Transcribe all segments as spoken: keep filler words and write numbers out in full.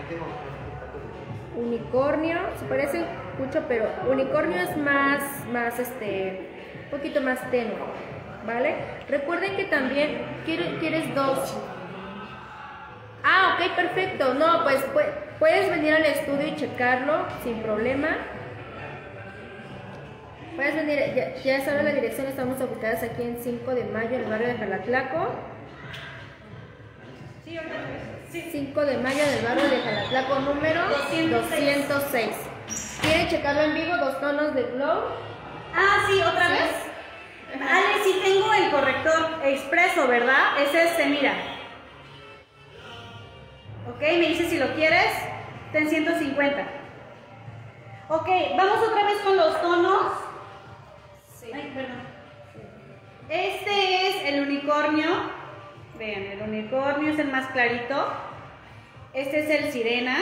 Unicornio, se parece mucho, pero unicornio es más, más este, un poquito más tenue, ¿vale? Recuerden que también quieres, quieres dos. Ah, ok, perfecto. No, pues, pues puedes venir al estudio y checarlo sin problema. Puedes venir, ya, ya sabes la dirección, estamos ubicadas aquí en cinco de mayo, en el barrio de Jalatlaco. Sí, ahorita sí. cinco de mayo, del barrio de Jalatlaco, número doscientos seis. ¿Quiere checarlo en vivo? Dos tonos de glow. Ah, sí, otra ¿Sí? vez. Ale, sí tengo el corrector expreso, ¿verdad? Es este, mira. Ok, me dice si lo quieres. Está en ciento cincuenta. Ok, vamos otra vez con los tonos. Sí. Ay, perdón. Este es el unicornio. Vean, el unicornio es el más clarito. Este es el sirena.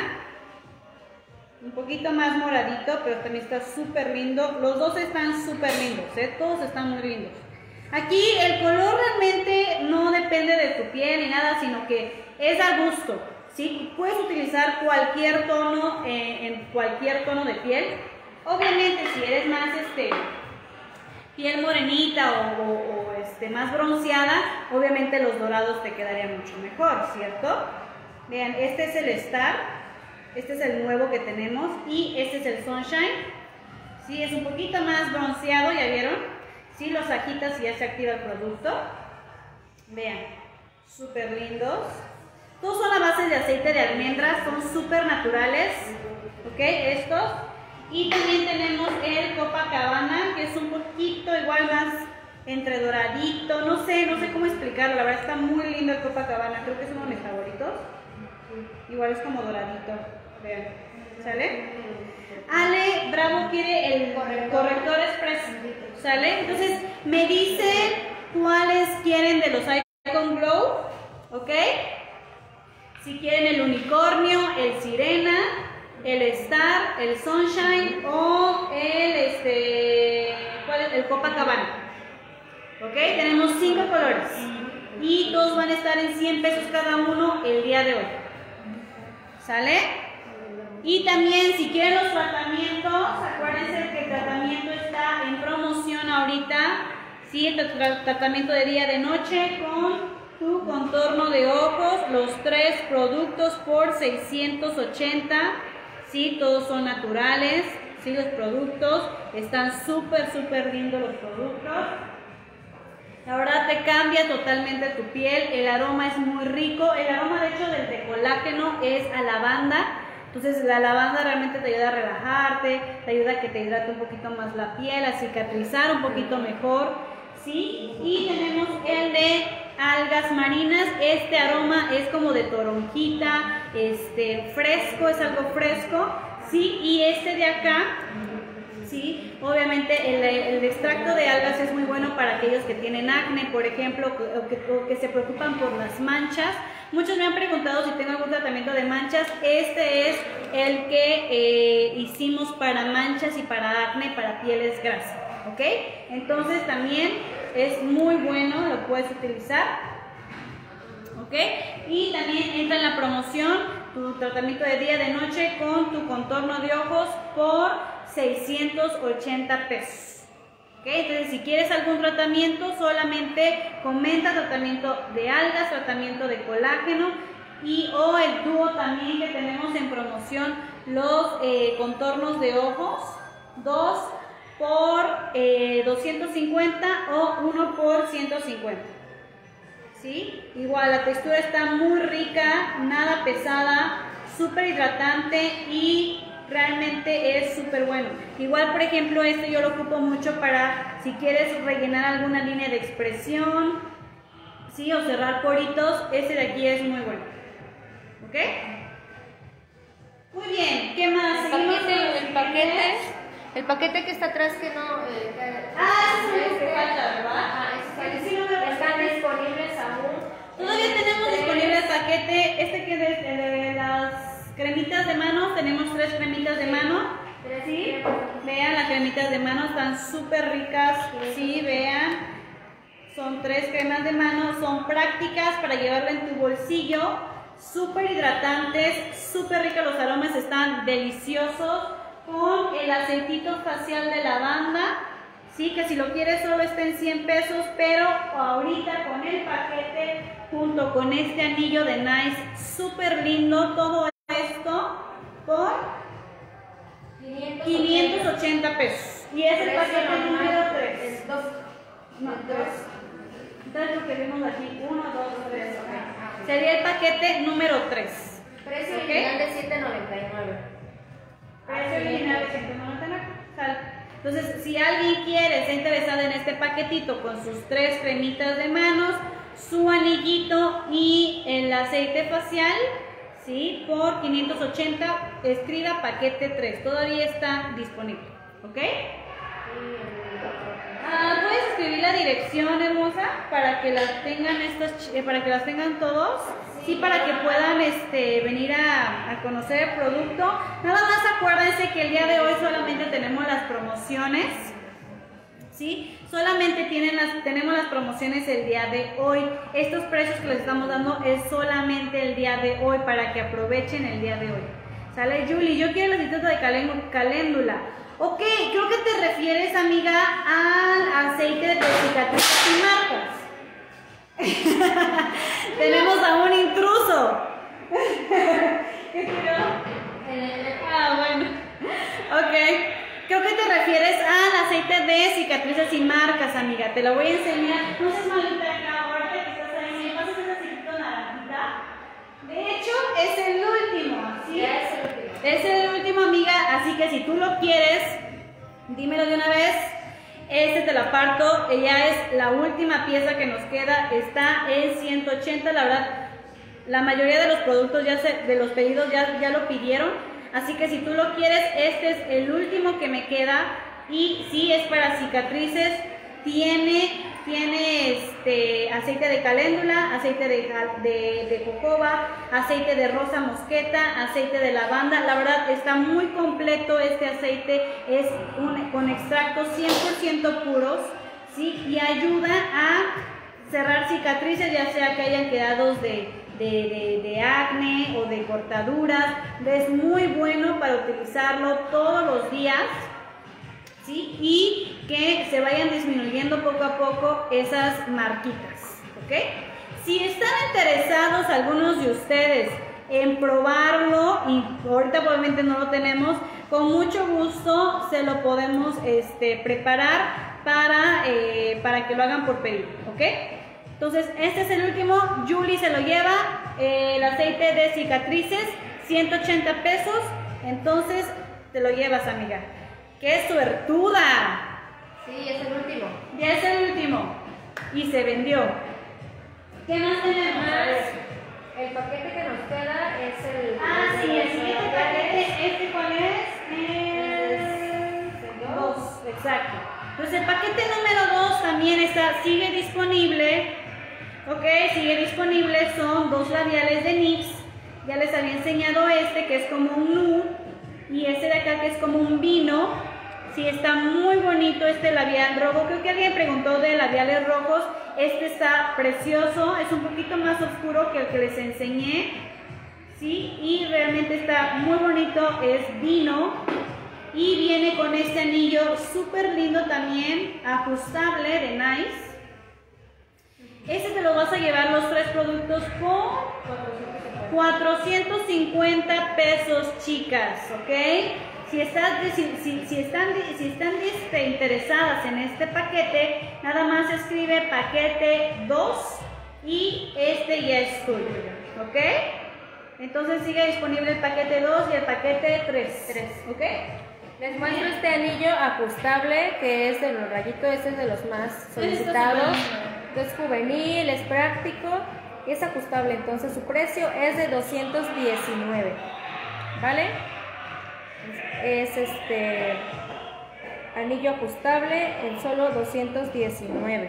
Un poquito más moradito, pero también está súper lindo. Los dos están súper lindos, ¿eh? Todos están muy lindos. Aquí el color realmente no depende de tu piel ni nada, sino que es a gusto, ¿sí? Puedes utilizar cualquier tono eh, en cualquier tono de piel. Obviamente si eres más este, piel morenita o, o, o este, más bronceada, obviamente los dorados te quedarían mucho mejor, ¿cierto? Vean, este es el Star. Este es el nuevo que tenemos y este es el Sunshine. Sí, es un poquito más bronceado, ¿ya vieron? Sí, los agitas y ya se activa el producto. Vean, súper lindos. Todos son a base de aceite de almendras, son súper naturales. ¿Ok? Estos. Y también tenemos el Copacabana, que es un poquito igual más entre doradito. No sé, no sé cómo explicarlo. La verdad está muy lindo el Copacabana. Creo que es uno de mis favoritos. Igual es como doradito. Vean, ¿sale? Ale Bravo quiere el corrector express, ¿sale? Entonces me dicen cuáles quieren de los Icon Glow, ¿ok? Si quieren el unicornio, el sirena, el Star, el Sunshine o el este, ¿cuál es? El Copacabana, ¿ok? Tenemos cinco colores y todos van a estar en cien pesos cada uno el día de hoy, ¿sale? Y también si quieren los tratamientos, acuérdense que el tratamiento está en promoción ahorita, ¿sí? El tra tratamiento de día de noche con tu contorno de ojos, los tres productos por seiscientos ochenta, ¿sí? Todos son naturales, ¿sí? Los productos están súper, súper lindos los productos. La verdad te cambia totalmente tu piel, el aroma es muy rico, el aroma de hecho del de colágeno es a lavanda. Entonces la lavanda realmente te ayuda a relajarte, te ayuda a que te hidrate un poquito más la piel, a cicatrizar un poquito mejor, ¿sí? Y tenemos el de algas marinas, este aroma es como de toronjita, este, fresco, es algo fresco, ¿sí? Y este de acá, ¿sí? Obviamente el, el extracto de algas es muy bueno para aquellos que tienen acné, por ejemplo, o que, o que se preocupan por las manchas. Muchos me han preguntado si tengo algún tratamiento de manchas. Este es el que eh, hicimos para manchas y para acné, para pieles grasas, ¿ok? Entonces también es muy bueno, lo puedes utilizar, ¿ok? Y también entra en la promoción tu tratamiento de día de noche con tu contorno de ojos por seiscientos ochenta pesos. ¿Okay? Entonces, si quieres algún tratamiento, solamente comenta tratamiento de algas, tratamiento de colágeno y o el dúo también que tenemos en promoción, los eh, contornos de ojos, dos por eh, doscientos cincuenta o uno por ciento cincuenta. ¿Sí? Igual la textura está muy rica, nada pesada, súper hidratante y realmente es súper bueno. Igual, por ejemplo, este yo lo ocupo mucho para si quieres rellenar alguna línea de expresión, ¿sí? O cerrar poritos. Este de aquí es muy bueno. ¿Ok? Muy bien. ¿Qué más? El paquete, el paquete, el paquete que está atrás que no... Eh, que, ah, ese es el que este, falta, ¿verdad? Ajá, ese sí, están disponibles aún. Todavía tenemos disponible el paquete. Este que es de, de las cremitas de manos, tenemos tres cremitas de mano, ¿sí? Vean, las cremitas de mano están súper ricas, ¿sí? Vean, son tres cremas de mano, son prácticas para llevarla en tu bolsillo, súper hidratantes, súper ricos, los aromas están deliciosos, con el aceitito facial de lavanda, sí, que si lo quieres solo está en cien pesos, pero ahorita con el paquete, junto con este anillo de Nice, súper lindo, todo esto por quinientos ochenta pesos. Y es el paquete número tres. No, tres. Entonces lo que vemos aquí, uno, dos, tres. Okay. Sería el paquete número tres. Precio ¿Okay? original de siete noventa y nueve. Precio original de ciento noventa y nueve. Sale. Entonces, si alguien quiere, está interesado en este paquetito con sus tres cremitas de manos, su anillito y el aceite facial, ¿sí? Por quinientos ochenta, escriba paquete tres. Todavía está disponible. ¿Ok? Ah, ¿puedes escribir la dirección, hermosa? Para que las tengan estas, eh, para que las tengan todos. Sí, para que puedan este, venir a, a conocer el producto. Nada más acuérdense que el día de hoy solamente tenemos las promociones. ¿Sí? Solamente tienen las, tenemos las promociones el día de hoy. Estos precios que les estamos dando es solamente el día de hoy para que aprovechen el día de hoy. ¿Sale, Julie? Yo quiero el aceite de caléndula. Ok, creo que te refieres, amiga, al aceite de cicatrices y marcas. Tenemos a un intruso. ¿Qué tiró? Ah, bueno. Ok. Creo que te refieres al aceite de cicatrices y marcas, amiga. Te lo voy a enseñar. No seas malita acá, ahorita que estás ahí. ¿Me pasas ese aceitito naranjita? De hecho, es el último. ¿Sí? Ya es el último. Es el último, amiga. Así que si tú lo quieres, dímelo de una vez. Este te lo aparto, ya es la última pieza que nos queda, está en ciento ochenta, la verdad, la mayoría de los productos, ya se, de los pedidos ya, ya lo pidieron, así que si tú lo quieres, este es el último que me queda, y sí es para cicatrices, tiene, tiene este, aceite de caléndula, aceite de, de, de jojoba, aceite de rosa mosqueta, aceite de lavanda. La verdad está muy completo este aceite, es un, con extractos cien por ciento puros, ¿sí? Y ayuda a cerrar cicatrices, ya sea que hayan quedado de, de, de, de acné o de cortaduras. Es muy bueno para utilizarlo todos los días, ¿sí? Y que se vayan disminuyendo poco a poco esas marquitas, ¿ok? Si están interesados algunos de ustedes en probarlo, y ahorita probablemente no lo tenemos, con mucho gusto se lo podemos este, preparar para, eh, para que lo hagan por pedido, ¿ok? Entonces, este es el último, Julie se lo lleva, eh, el aceite de cicatrices, ciento ochenta pesos, entonces te lo llevas, amiga. ¡Qué suertuda! Sí, es el último. Ya es el último. Y se vendió. ¿Qué más tenemos? El paquete que nos queda es el... Ah, sí, el siguiente paquete. ¿Este cuál es? El dos. Exacto. Entonces el paquete número dos también está, sigue disponible. Ok, sigue disponible. Son dos labiales de N Y X. Ya les había enseñado este que es como un nude. Y este de acá que es como un vino. Sí, está muy bonito este labial rojo. Creo que alguien preguntó de labiales rojos. Este está precioso. Es un poquito más oscuro que el que les enseñé. Sí, y realmente está muy bonito. Es vino. Y viene con este anillo súper lindo también. Ajustable de Nice. Este te lo vas a llevar los tres productos por cuatrocientos cincuenta pesos, chicas. ¿Ok? Si, estás, si, si, si están, si están este, interesadas en este paquete, nada más escribe paquete dos y este ya es tuyo, ¿ok? Entonces sigue disponible el paquete dos y el paquete tres, ¿ok? Les muestro este anillo ajustable que es de los rayitos, este es de los más solicitados. Es juvenil, es práctico y es ajustable, entonces su precio es de doscientos diecinueve, ¿vale? Es este anillo ajustable en solo doscientos diecinueve.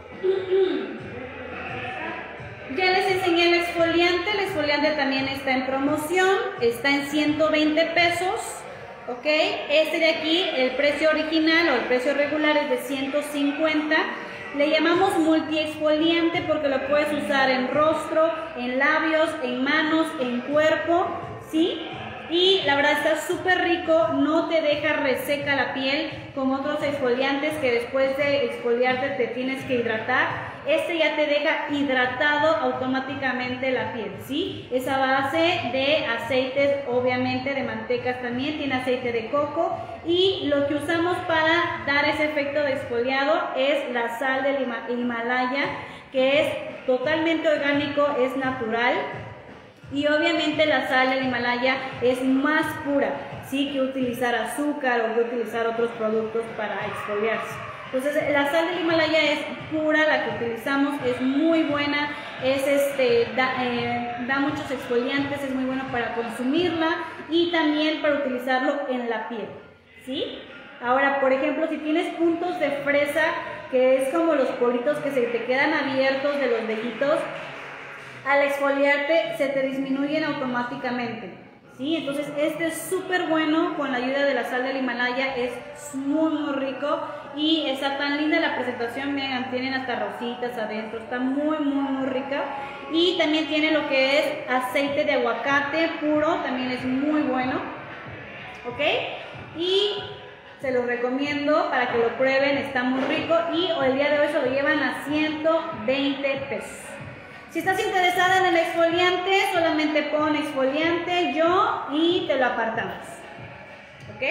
Ya les enseñé el exfoliante. El exfoliante también está en promoción, está en ciento veinte pesos, ok. Este de aquí, el precio original o el precio regular es de ciento cincuenta. Le llamamos multi exfoliante porque lo puedes usar en rostro, en labios, en manos, buen cuerpo, ¿sí? Y la verdad está súper rico, no te deja reseca la piel como otros exfoliantes que después de exfoliarte te tienes que hidratar. Este ya te deja hidratado automáticamente la piel, ¿sí? Es a base de aceites, obviamente de mantecas también, tiene aceite de coco y lo que usamos para dar ese efecto de exfoliado es la sal del Himalaya, que es totalmente orgánico, es natural. Y obviamente la sal del Himalaya es más pura, sí, que utilizar azúcar o que utilizar otros productos para exfoliarse. Entonces la sal del Himalaya es pura, la que utilizamos es muy buena, es este, da, eh, da muchos exfoliantes, es muy bueno para consumirla y también para utilizarlo en la piel, ¿sí? Ahora, por ejemplo, si tienes puntos de fresa, que es como los poritos que se te quedan abiertos de los deditos, al exfoliarte se te disminuyen automáticamente, ¿sí? Entonces este es súper bueno con la ayuda de la sal del Himalaya, es muy muy rico y está tan linda la presentación, vean, tienen hasta rositas adentro, está muy muy muy rica y también tiene lo que es aceite de aguacate puro, también es muy bueno, ¿ok? Y se los recomiendo para que lo prueben, está muy rico y el día de hoy se lo llevan a ciento veinte pesos. Si estás interesada en el exfoliante, solamente pon exfoliante, yo y te lo apartamos. ¿Ok?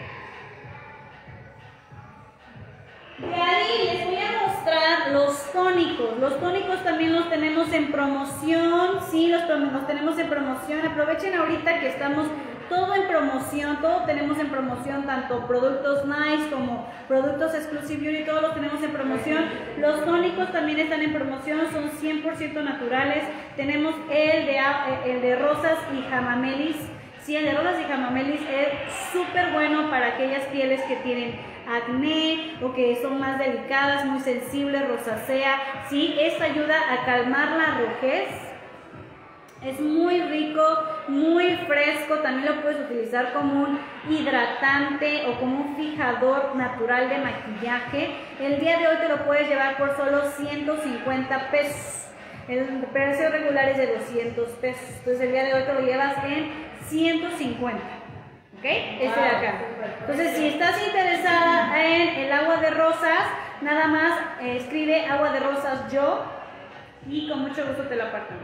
De ahí les voy a mostrar los tónicos. Los tónicos también los tenemos en promoción. Sí, los, los tenemos en promoción. Aprovechen ahorita que estamos todo en promoción, todo tenemos en promoción, tanto productos Nice como productos Exclusive Beauty, todos los tenemos en promoción. Los tónicos también están en promoción, son cien por ciento naturales. Tenemos el de, el de rosas y jamamelis. Sí, el de rosas y jamamelis es súper bueno para aquellas pieles que tienen acné o que son más delicadas, muy sensibles, rosácea. Sí, esto ayuda a calmar la rojez. Es muy rico, muy fresco, también lo puedes utilizar como un hidratante o como un fijador natural de maquillaje. El día de hoy te lo puedes llevar por solo ciento cincuenta pesos. El precio regular es de doscientos pesos. Entonces el día de hoy te lo llevas en ciento cincuenta. ¿Ok? Este de acá. Entonces si estás interesada en el agua de rosas, nada más eh, escribe agua de rosas yo y con mucho gusto te lo apartamos.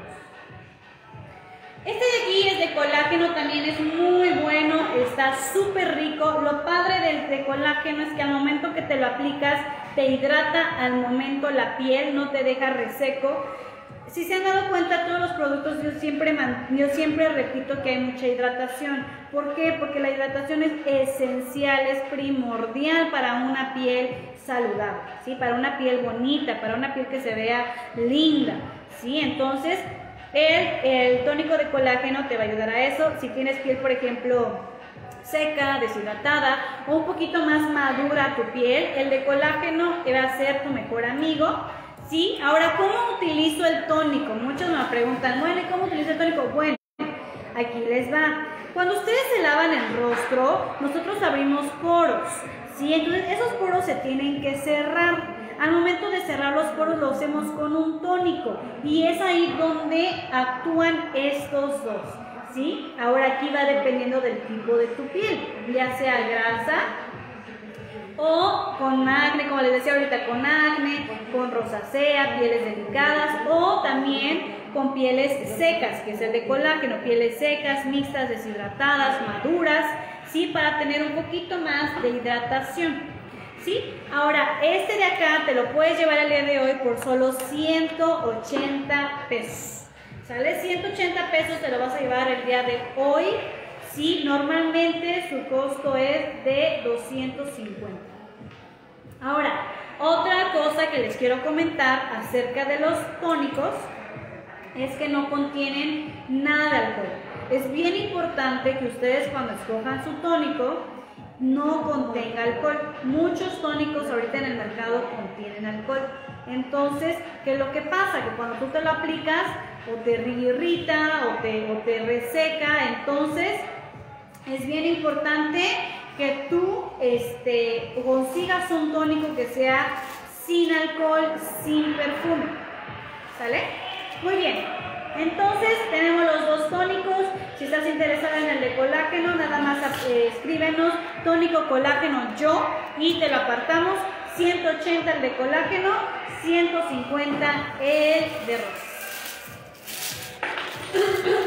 Este de aquí es de colágeno, también es muy bueno, está súper rico. Lo padre del de colágeno es que al momento que te lo aplicas, te hidrata al momento la piel, no te deja reseco. Si se han dado cuenta, todos los productos, yo siempre, yo siempre repito que hay mucha hidratación. ¿Por qué? Porque la hidratación es esencial, es primordial para una piel saludable, ¿sí? Para una piel bonita, para una piel que se vea linda, ¿sí? Entonces, El, el tónico de colágeno te va a ayudar a eso. Si tienes piel, por ejemplo, seca, deshidratada o un poquito más madura tu piel, el de colágeno te va a ser tu mejor amigo, ¿sí? Ahora, ¿cómo utilizo el tónico? Muchos me preguntan, bueno, ¿y cómo utilizo el tónico? Bueno, aquí les va. Cuando ustedes se lavan el rostro, nosotros abrimos poros, ¿sí? Entonces, esos poros se tienen que cerrar. Al momento de cerrar los poros lo hacemos con un tónico y es ahí donde actúan estos dos, ¿sí? Ahora aquí va dependiendo del tipo de tu piel, ya sea grasa o con acné, como les decía ahorita, con acné, con rosácea, pieles delicadas o también con pieles secas, que es el de colágeno, pieles secas, mixtas, deshidratadas, maduras, ¿sí? Para tener un poquito más de hidratación. ¿Sí? Ahora, este de acá te lo puedes llevar el día de hoy por solo ciento ochenta pesos. ¿Sale? ciento ochenta pesos te lo vas a llevar el día de hoy. Sí, normalmente su costo es de doscientos cincuenta. Ahora, otra cosa que les quiero comentar acerca de los tónicos es que no contienen nada de alcohol. Es bien importante que ustedes cuando escojan su tónico no contenga alcohol. Muchos tónicos ahorita en el mercado contienen alcohol. Entonces, ¿qué es lo que pasa? Que cuando tú te lo aplicas, o te irrita, o te, o te reseca. Entonces, es bien importante que tú este, consigas un tónico que sea sin alcohol, sin perfume. ¿Sale? Muy bien. Entonces, tenemos los dos tónicos. interesada en el de colágeno, nada más eh, escríbenos tónico colágeno yo y te lo apartamos. ciento ochenta el de colágeno, ciento cincuenta el de rosa.